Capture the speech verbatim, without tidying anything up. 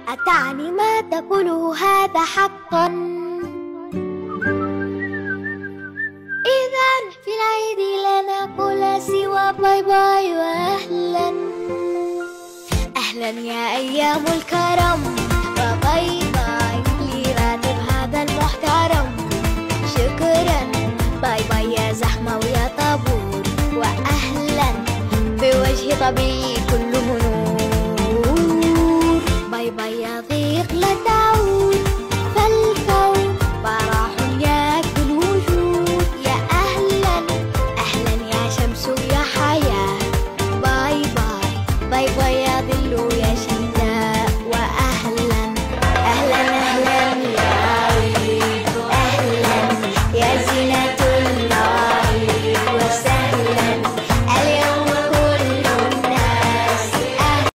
أتعني ما تقوله هذا حقا؟ إذا في العيد لا نقول سوى باي باي وأهلا. أهلا يا أيام الكرم وباي باي لراتب هذا المحترم. شكرا باي باي يا زحمة ويا طابور، وأهلا بوجه طبيعي كله نور. باي باي يا ضيق لا تعود، فالكون براح ياكل الوجود. يا أهلا أهلا يا شمس يا حياة. باي باي باي باي يا ظل يا شمس.